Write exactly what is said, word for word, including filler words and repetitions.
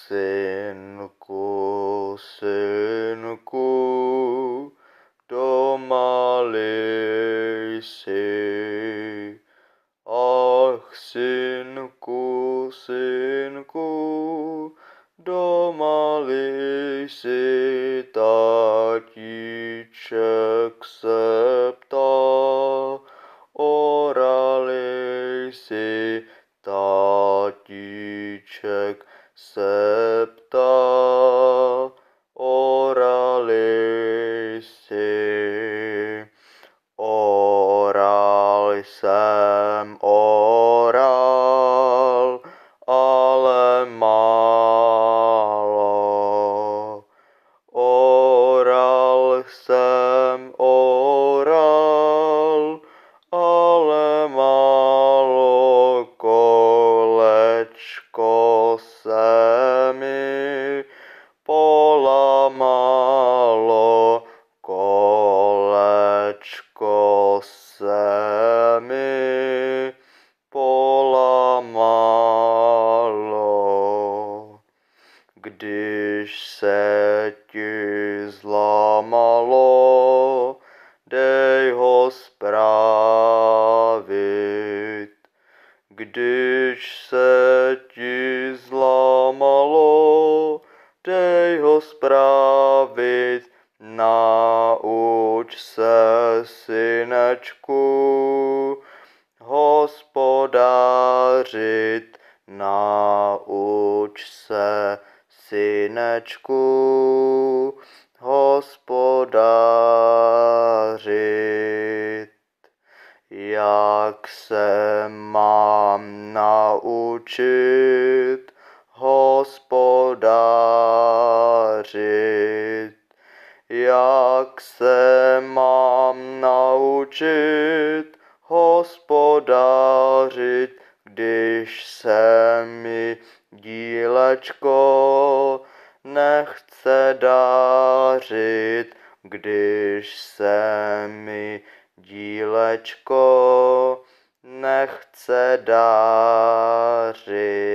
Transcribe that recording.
synku, synku, doma jsi. Ach, synku, synku, doma jsi, tatíček se ptá. Oral jsi, tatíček se ptá. Oral jsi. Oral jsem, oral, ale málo. Oral jsem, oral, ale málo. Kolečko se mi polamalo, kolečko se mi polamalo. Když se ti zlamalo, dej ho spravit. Když se ti zlamalo, dej ho spravit. Nauč se, synečku, hospodářit. Nauč se, synečku, hospodářit. Jak se mám naučit hospodářit? Jak se mám naučit hospodářit, když se mi dílečko nechce dářit, když se mi dílečko nechce dářit.